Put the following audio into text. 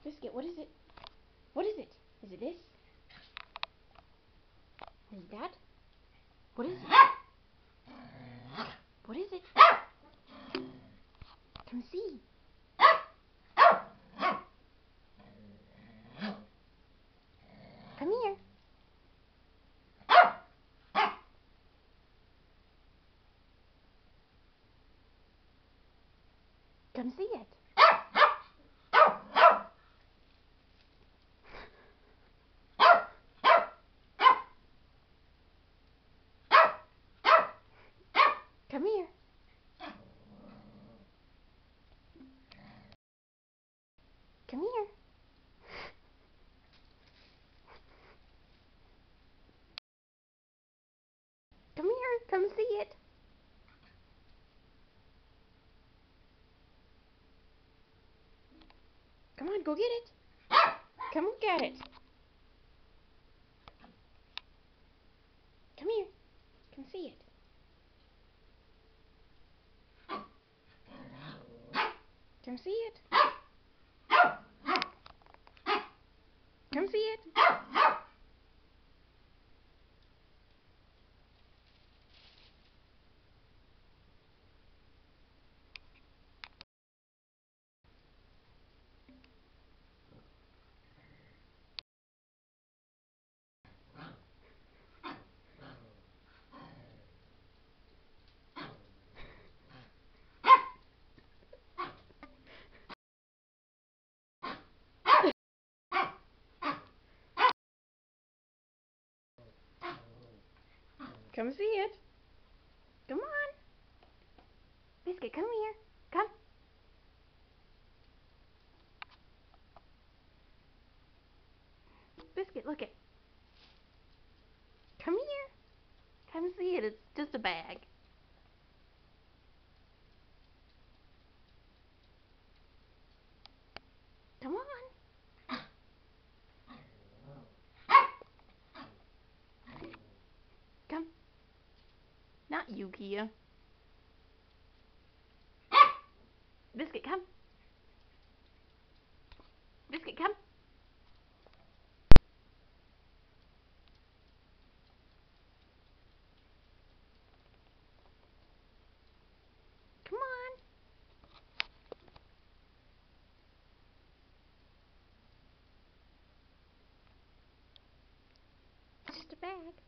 Biscuit, what is it? What is it? Is it this? Is it that? What is it? What is it? Come see. Come here. Come see it. Come here. Come here. Come here. Come see it. Come on, go get it. Come look at it. Come here. Come see it. Come see it. Come see it. Come see it. Come on. Biscuit, come here. Come. Biscuit, look it. Come here. Come see it. It's just a bag. Come on. Come. Not you, Kia. Biscuit, come. Biscuit, come. Come on. Just a bag.